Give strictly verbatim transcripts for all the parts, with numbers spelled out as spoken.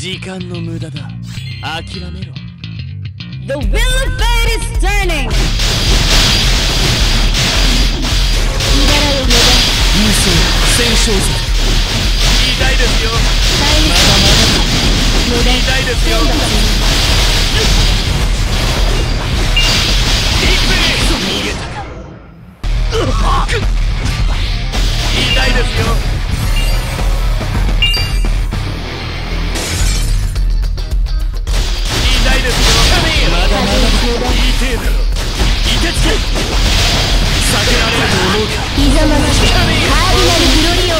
時間の無駄だ。諦めろ。 The wheel of fate is turning. 無双戦勝図。痛いですよ。まだまだ痛いですよ。逃げたか。痛いですよ。痛いですよ。まだまだ痛えだろ。いてつけ。避けられると思うか。 いざまましカーディナルグロリオ。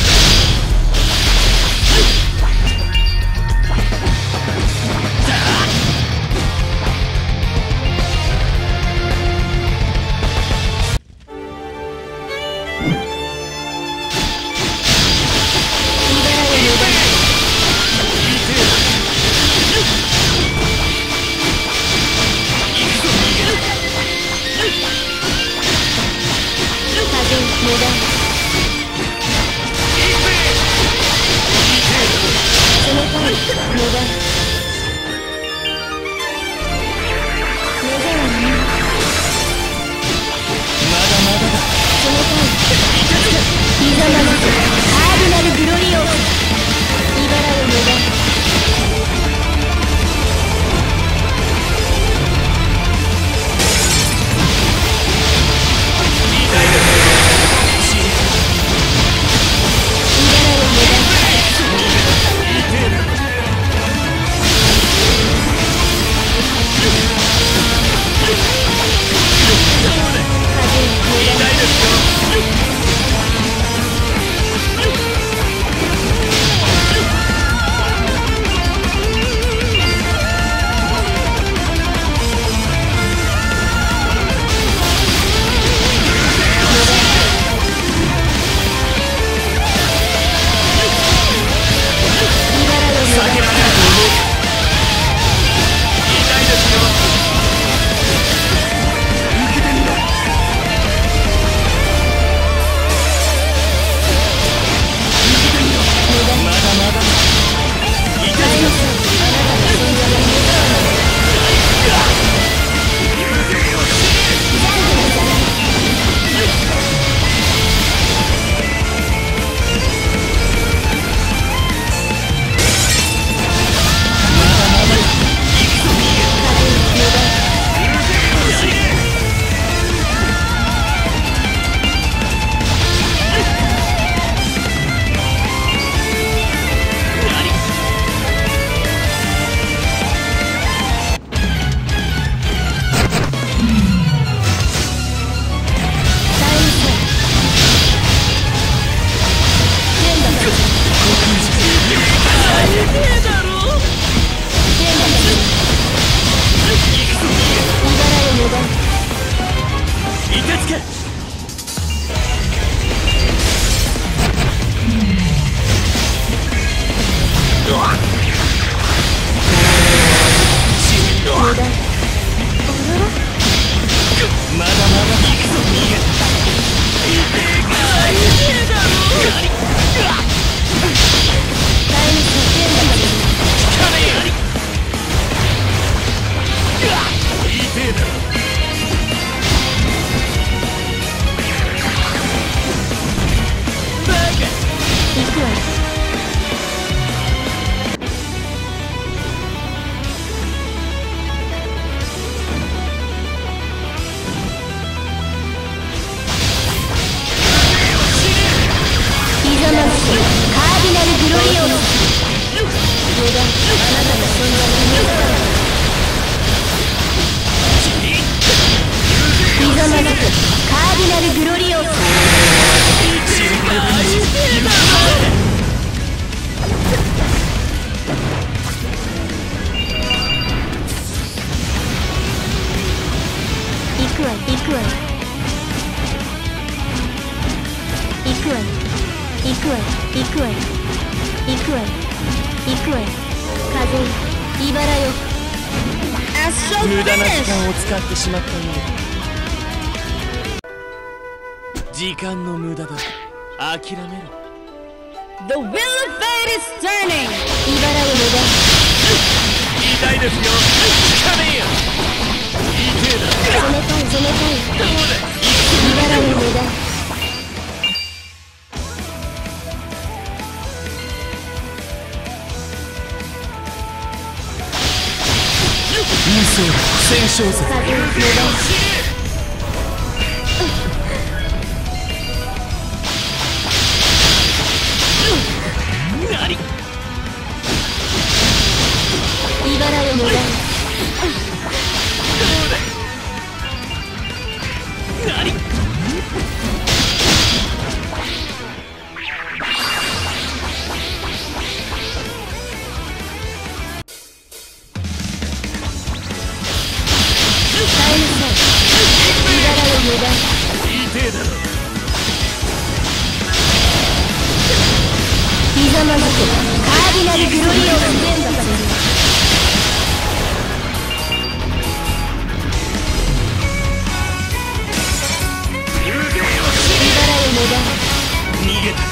無駄な時間を使ってしまったようだ。時間の無駄だ。諦めろ。 The wheel of fate is turning. 茨を無駄。 ですよ。効かねえよ。いい手だ。 攻めたい攻めたい。 どうだ。 茨の無駄。 無双戦勝勢。 風無駄。 何。 茨の無駄。 どうだ。何。いい手だろ。 ひざまずくカーディナルグロリオス全部する。茨の無駄。 逃げた。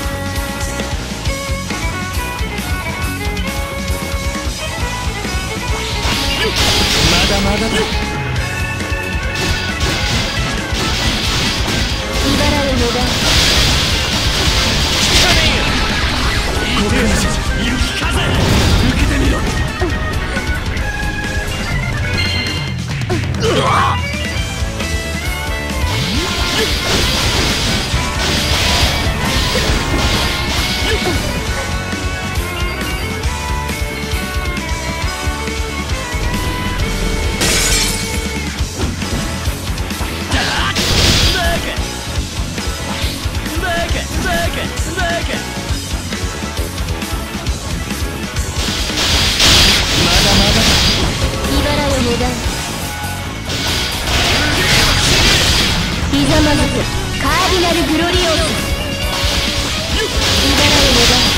まだまだだ。 茨の無駄。 効かねえよ。いい手だ。雪風受けてみろ。うわっ。 ひざまずくカーディナルグロリオス。茨の無駄。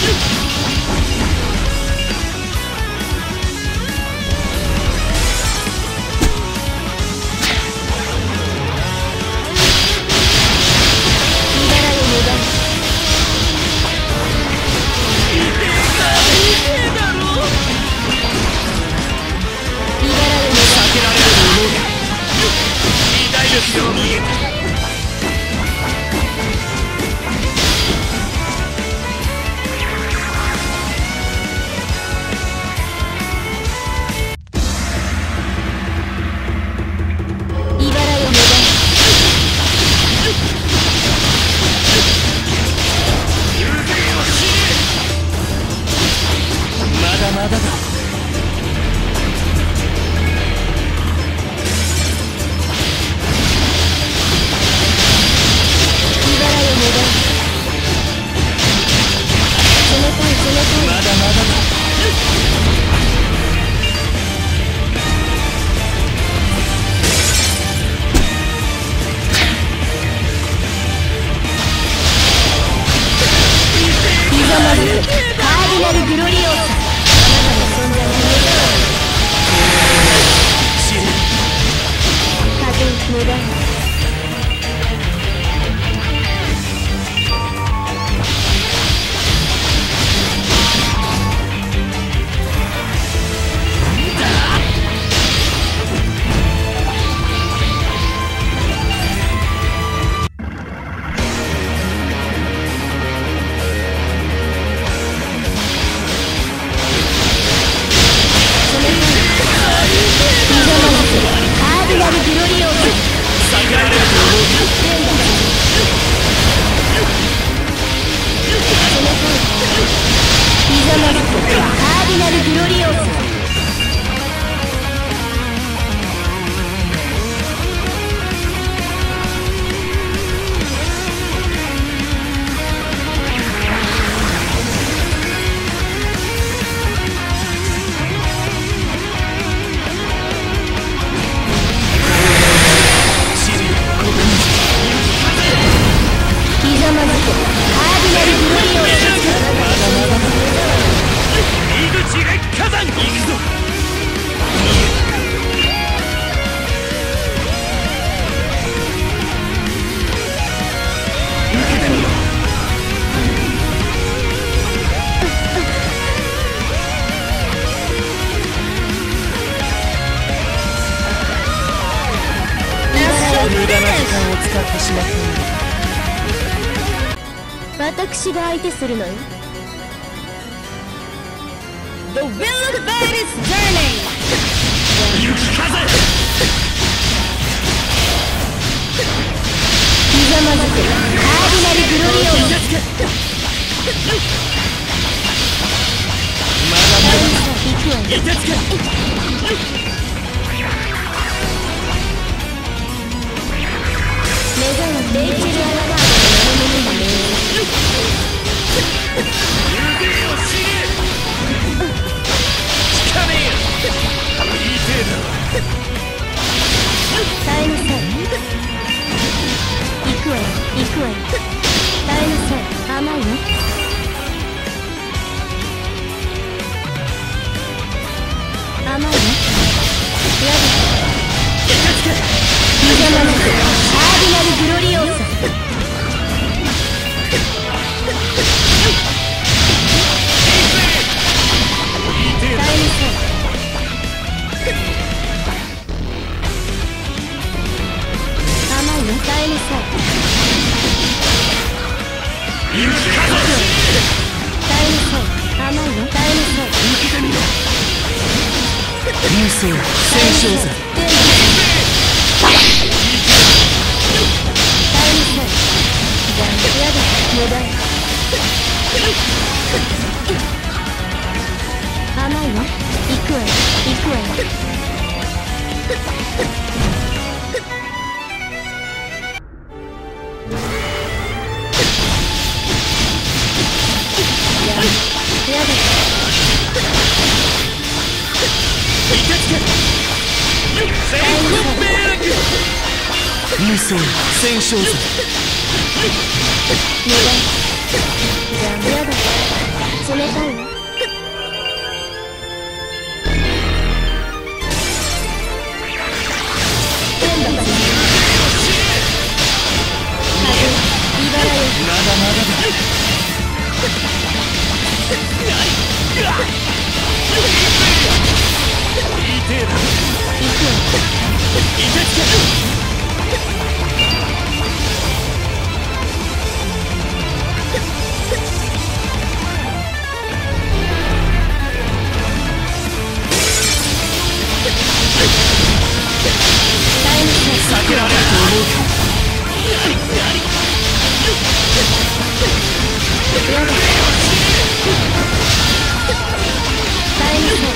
ですよ。見えた。まだまだだ。まだまだだ。 ひざまずくカーディナルグロリオス。あなたの存在は死ぬ。 風無駄。 間を使ってしまったんだ。 私が相手するのよ。 The will of fate is turning! 行く風ひざまずくカーディナルグロリオス。 まだまだ行くわよ。 いてつけ目覚めレイチェル・アラガードのものに命指を知れ聞かねえよいい程度耐えなさい。行くわよ行くわよ。耐えなさい。甘いよ。甘いよ。やだ。ひざまずくカーディナルグロリオーサ。耐えなさい。甘いよ。耐えなさい。 行く風耐えなさい。甘いよ。耐えなさい。 受けてみろ流星戦勝座耐えなさい。やだ。無駄。甘いわ。行くわよ。行くわよ。やだ。やだ。 いてつけ全国迷惑流星戦勝座無駄。やだ。冷たいわ。天罰。風、茨よ。 まだまだだいい程度行くわよ。 いてつけ耐えなさい。 避けられると思うかやだ。耐えなさい。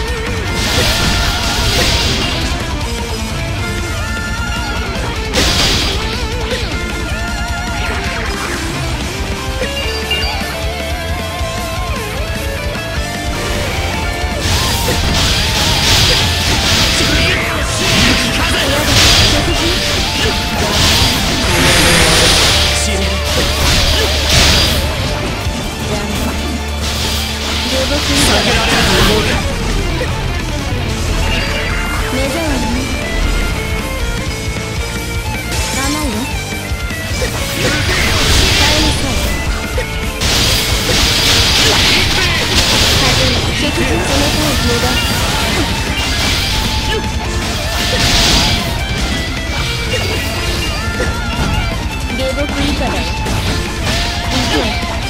下僕以下だよ。行くわ。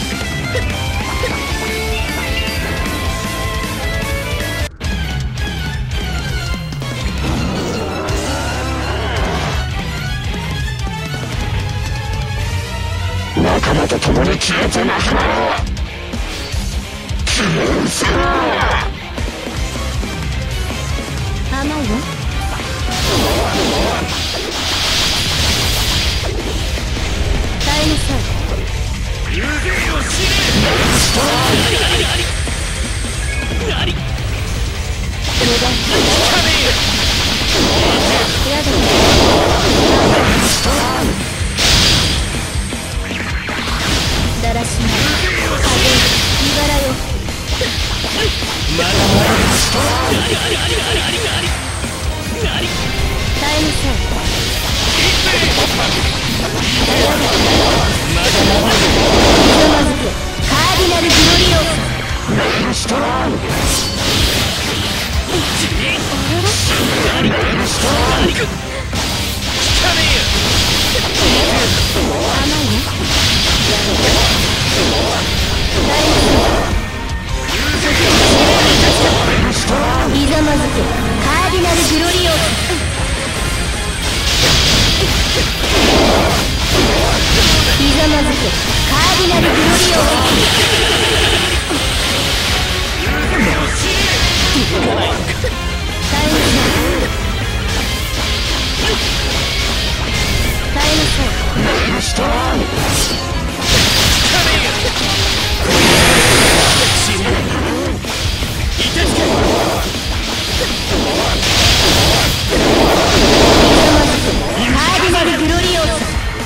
仲間と共に消えてなくなろう。消え失せろ。 甘いよ。耐えなさい。 流星を知れ何無駄。 聞かねえよやだ。だらしない。風、茨よ。 まだまだ耐えなさい。 まだまだひざまずくカーディナルグロリオス。 メイルストロング。 聞かねえよひざまずけカーディナルグロリオス。ひざまずけカーディナルグロリオス。耐えなさい耐えなさい。カーディナルグロリオス。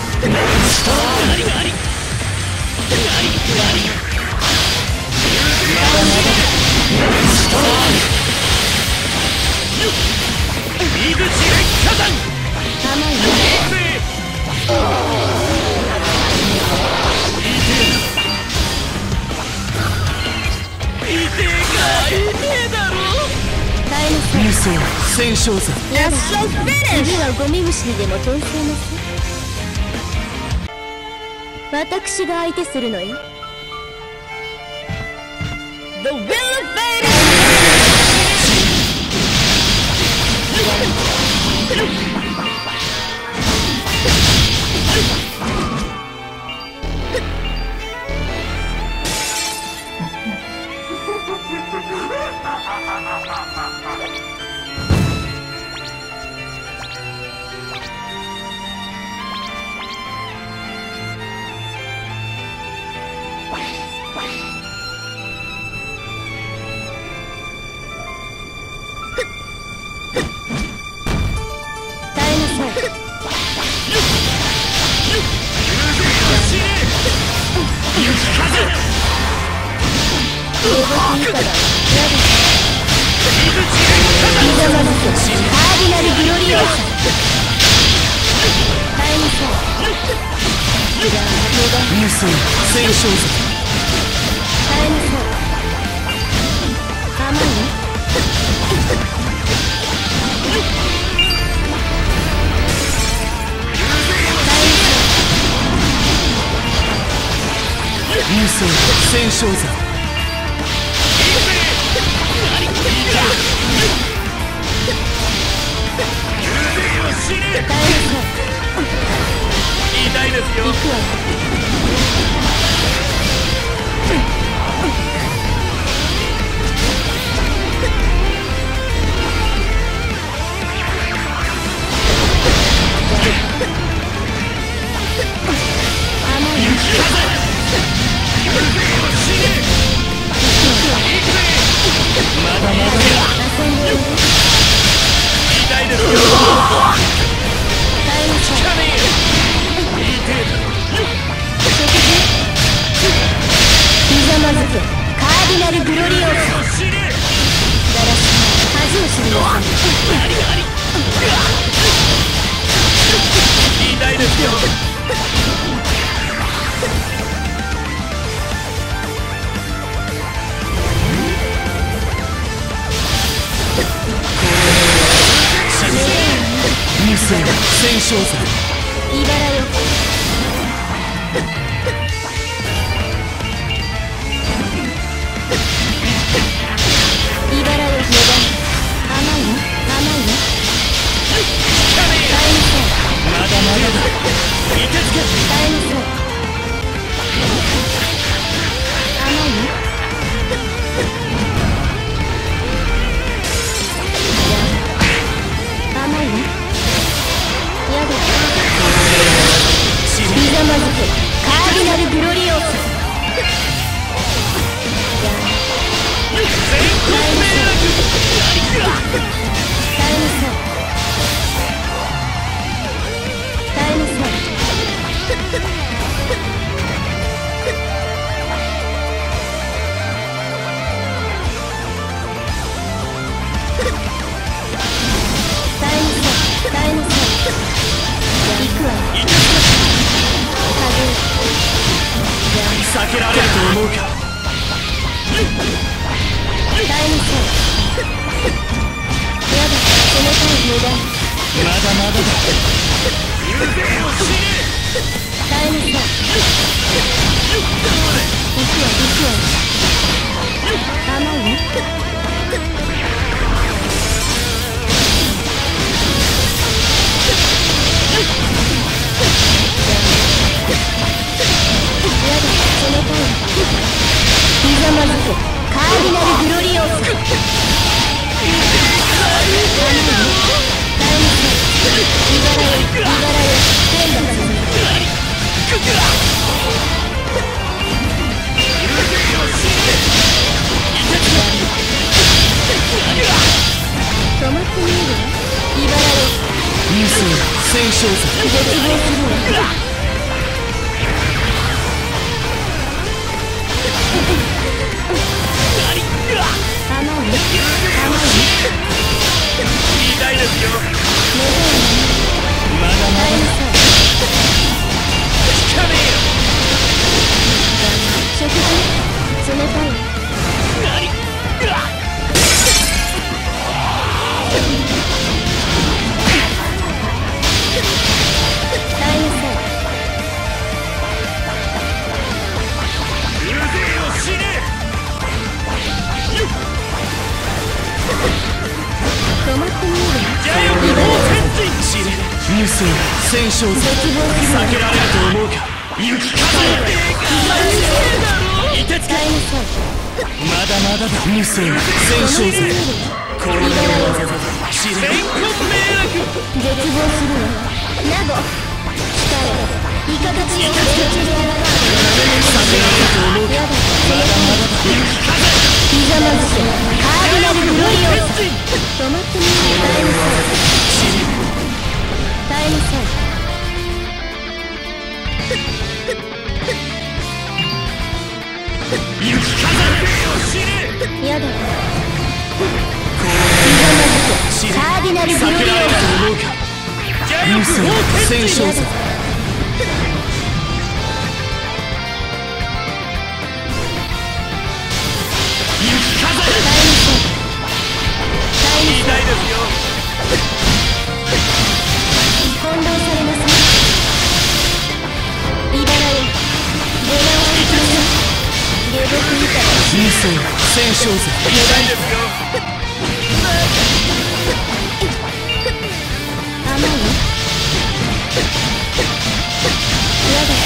甘いね。 無双戦勝座。 次はゴミ虫にでも転生なさい。私が相手するのよ。 The will of fate is 無双戦勝座。 耐えなさい。甘いね。 無双戦勝座。痛いですよ。行くわ。戦勝座。 茨よ。茨よ。値段甘いの甘いの。耐えなさい。 まだまだだ。いてつけ。 耐えなさい。甘いの。甘いの。やだ。ひざまずけカーディナルグロリオス。耐えなさい。耐えなさい。 避けられると思うか。 耐えなさい。やだ、冷たい無駄。 まだまだだ。 耐えなさい。行くわ行くわ。甘いね。やだ、そのとおり。ひざまずけ、カーディナルグロリオス。甘いね。耐えなさい。茨よ、茨よ、天罰に。止まってみるわ。茨よ。 優勢戦勝者。 絶望するわ。甘いね。甘いね。 痛いですよ。 願いね。 まだまだ耐えなさい。 聞かねえよ。 食事冷たい。耐えなさい。 うぜえよ死ね。 止まってみるわ。 ジャイアント前進死ね。優勢戦勝者。 絶望するわ。 避けられると思うか。雪風いてつけ。 耐えなさい。 まだまだだ。優勢戦勝者。これは死ね。全国迷惑。 絶望するわ。ナゴ力イカたちを連中でやらない。 避けられると思うか。 やだ、 まだまだだ。 ひざまずけ、カーディナルグロリオス。止まってみるわ。耐えなさい。耐えなさい。 雪風よ死ね。 やだ。ひざまずけ、カーディナルグロリオ避けられると思うか。優勢戦勝者。 ス。耐えなさい。耐えなさい。 痛いですよ。 翻弄されますね。茨よ、出直してください。下僕みたい。 優勢戦勝者。痛いですよ。 甘いね。やだ。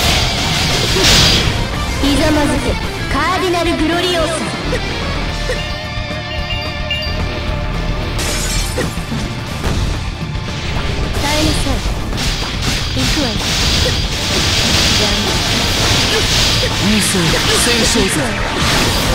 ひざまずけ、カーディナルグロリオス。耐えなさい。行くわよ。 優勢戦勝者。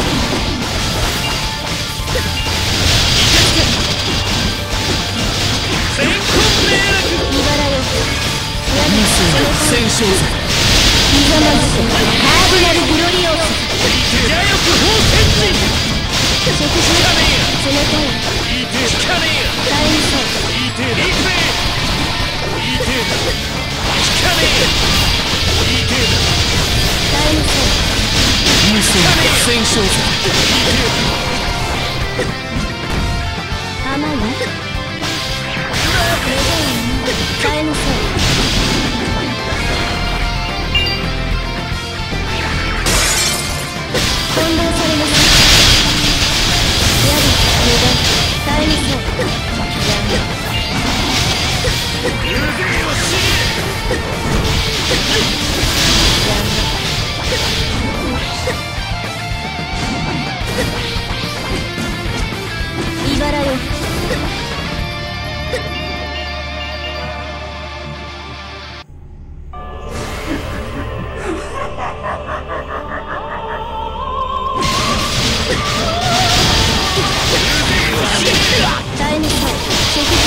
全国迷惑。 茨よ。やだ。 優勢戦勝者。 ひざまずけ、カーディナルグロリオス。 邪欲法天神。 食事冷たい。 いいて聞かねえよ。 耐えなさい。 いいてだ。いいていいて聞かねえよ。いいてだ。 耐えなさい。 優勢戦勝者。 甘いね。耐えなさい。翻弄されます。やだ、無駄。耐えなさい。 うぜえよ死ね。 茨よ。耐えなさい。食事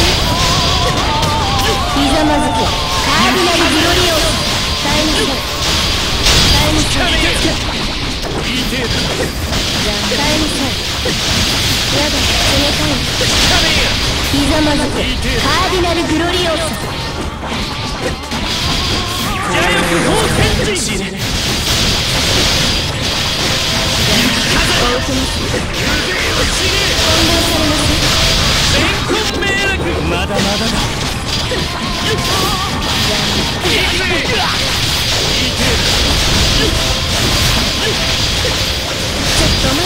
ひざまずけ、カーディナルグロリオス。耐えなさい。耐えなさい。 いいてだ。 耐えなさい。やだ、冷たい。 聞かねえよ。 ひざまずけ、カーディナルグロリオス。 邪欲法天神。死ね。 お受けます。 うぜえよ死ね。 翻弄されます。 全国迷惑。まだまだだ。いくぜ。い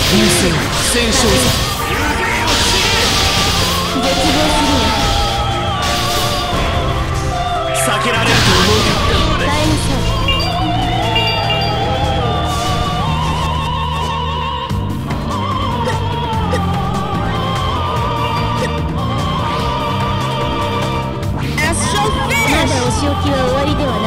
優勢戦勝者絶望するよ。 避けられると思うか。 耐えなさい。まだお仕置きは終わりではない。